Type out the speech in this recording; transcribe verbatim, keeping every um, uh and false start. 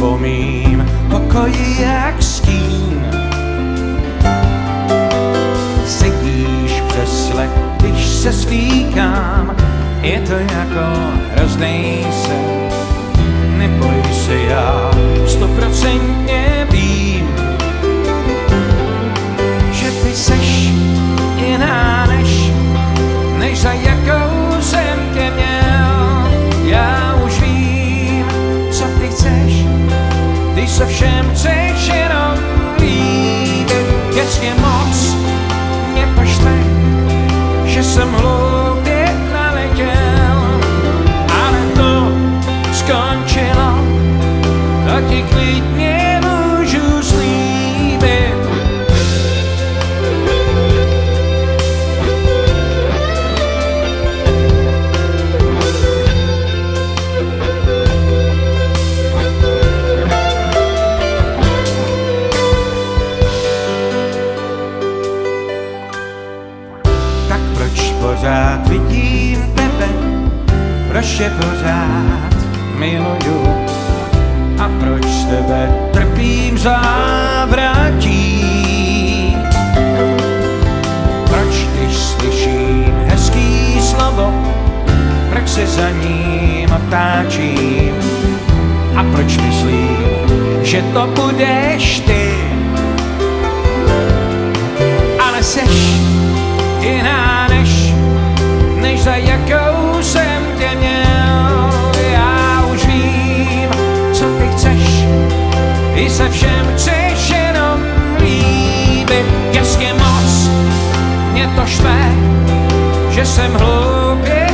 po mým pokoji jak stín. Sedíš přes let, když se svlíkám, je to jako hroznej sen. Neboj se, já stoprocentně vím, že ty seš jiná než, než za jakou jsem tě měl. Já už vím, co ty chceš, ty se všem chceš jenom líbit. Jasně moc mě to štve, že jsem hloupě naletěl, ale to skončilo, tak ti klidně můžu slíbit. Tak proč pořád vidím tebe, proč je pořád miluju a proč z tebe trpím závratí? Proč, když slyším hezký slovo, proč se za ním otáčím? A proč myslím, že to budeš ty? Ale seš jiná než, než za jakou jsem tě měl. Já už vím, co ty chceš, i se všem chceš jenom líbit. Jasně moc mě to štve, že jsem hloupě